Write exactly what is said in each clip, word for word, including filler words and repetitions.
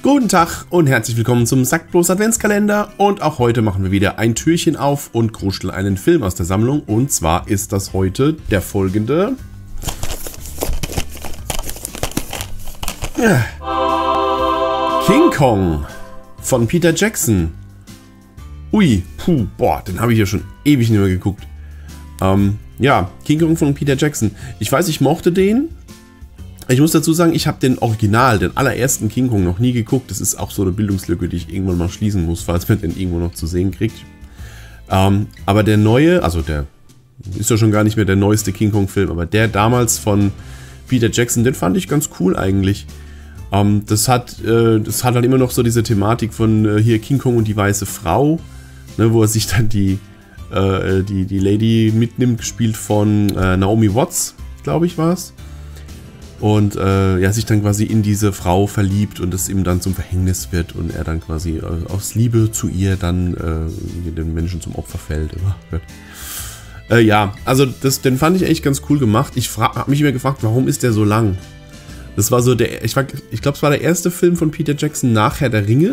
Guten Tag und herzlich willkommen zum Sackblos Adventskalender und auch heute machen wir wieder ein Türchen auf und kruscheln einen Film aus der Sammlung und zwar ist das heute der folgende ja. King Kong von Peter Jackson. Ui, puh, boah, den habe ich ja schon ewig nicht mehr geguckt. Ähm, ja, King Kong von Peter Jackson. Ich weiß, ich mochte den. Ich muss dazu sagen, ich habe den Original, den allerersten King Kong noch nie geguckt. Das ist auch so eine Bildungslücke, die ich irgendwann mal schließen muss, falls man den irgendwo noch zu sehen kriegt. Ähm, aber der neue, also der ist ja schon gar nicht mehr der neueste King Kong Film, aber der damals von Peter Jackson, den fand ich ganz cool eigentlich. Ähm, das hat, äh, das hat halt immer noch so diese Thematik von äh, hier King Kong und die weiße Frau, ne, wo er sich dann die, äh, die, die Lady mitnimmt, gespielt von äh, Naomi Watts, glaube ich war es. Und äh, ja, sich dann quasi in diese Frau verliebt und es ihm dann zum Verhängnis wird und er dann quasi äh, aus Liebe zu ihr dann äh, den Menschen zum Opfer fällt. Oh äh, ja, also das, den fand ich echt ganz cool gemacht. Ich habe mich immer gefragt, warum ist der so lang? Das war so der, ich, ich glaube, es war der erste Film von Peter Jackson nach Herr der Ringe.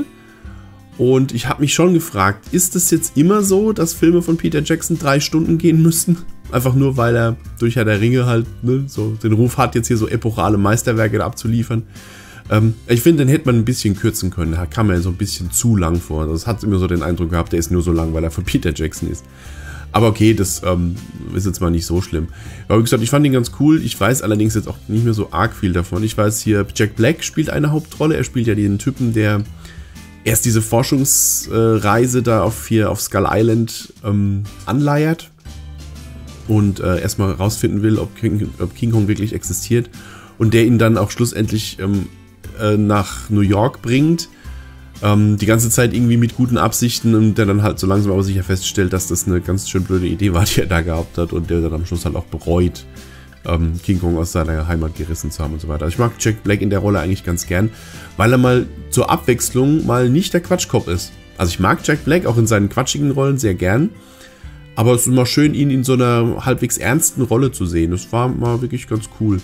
Und ich habe mich schon gefragt, ist es jetzt immer so, dass Filme von Peter Jackson drei Stunden gehen müssten? Einfach nur, weil er durch Herr der Ringe halt ne, so den Ruf hat, jetzt hier so epochale Meisterwerke abzuliefern. Ähm, ich finde, den hätte man ein bisschen kürzen können. Da kam mir so ein bisschen zu lang vor. Das hat immer so den Eindruck gehabt, der ist nur so lang, weil er von Peter Jackson ist. Aber okay, das ähm, ist jetzt mal nicht so schlimm. Aber wie gesagt, ich fand ihn ganz cool. Ich weiß allerdings jetzt auch nicht mehr so arg viel davon. Ich weiß hier, Jack Black spielt eine Hauptrolle. Er spielt ja den Typen, der erst diese Forschungsreise da auf, hier auf Skull Island ähm, anleiert. Und äh, erstmal rausfinden will, ob King, ob King Kong wirklich existiert. Und der ihn dann auch schlussendlich ähm, äh, nach New York bringt. Ähm, die ganze Zeit irgendwie mit guten Absichten und der dann halt so langsam aber sicher feststellt, dass das eine ganz schön blöde Idee war, die er da gehabt hat. Und der dann am Schluss halt auch bereut, ähm, King Kong aus seiner Heimat gerissen zu haben und so weiter. Ich mag Jack Black in der Rolle eigentlich ganz gern, weil er mal zur Abwechslung mal nicht der Quatschkopf ist. Also ich mag Jack Black auch in seinen quatschigen Rollen sehr gern. Aber es ist immer schön, ihn in so einer halbwegs ernsten Rolle zu sehen. Das war mal wirklich ganz cool.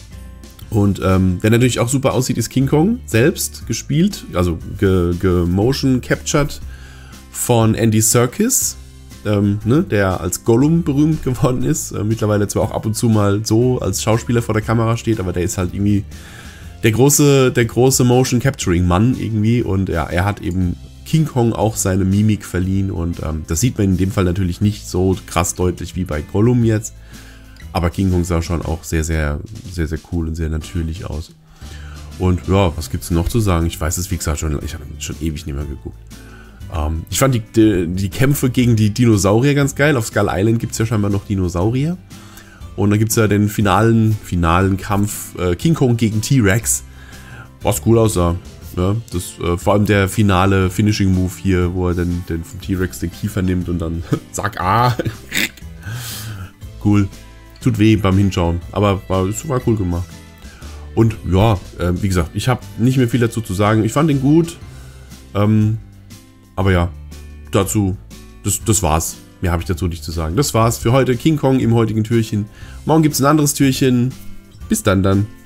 Und ähm, der natürlich auch super aussieht, ist King Kong selbst gespielt, also gemotion ge captured von Andy Serkis, ähm, ne, der als Gollum berühmt geworden ist. Äh, mittlerweile zwar auch ab und zu mal so als Schauspieler vor der Kamera steht, aber der ist halt irgendwie der große, der große Motion Capturing Mann irgendwie. Und ja, er hat eben King Kong auch seine Mimik verliehen und ähm, das sieht man in dem Fall natürlich nicht so krass deutlich wie bei Gollum jetzt, aber King Kong sah schon auch sehr, sehr, sehr, sehr cool und sehr natürlich aus. Und ja, was gibt es noch zu sagen? Ich weiß es, wie gesagt, schon, ich habe schon ewig nicht mehr geguckt. Ähm, ich fand die, die, die Kämpfe gegen die Dinosaurier ganz geil. Auf Skull Island gibt es ja scheinbar noch Dinosaurier. Und dann gibt es ja den finalen, finalen Kampf äh, King Kong gegen T-Rex, was cool aussah. Ja, das, äh, vor allem der finale Finishing-Move hier, wo er dann den vom T-Rex den Kiefer nimmt und dann zack, ah. Cool. Tut weh beim Hinschauen, aber war, war cool gemacht. Und ja, äh, wie gesagt, ich habe nicht mehr viel dazu zu sagen. Ich fand den gut. Ähm, aber ja, dazu, das, das war's. Mehr habe ich dazu nicht zu sagen. Das war's für heute. King Kong im heutigen Türchen. Morgen gibt es ein anderes Türchen. Bis dann dann.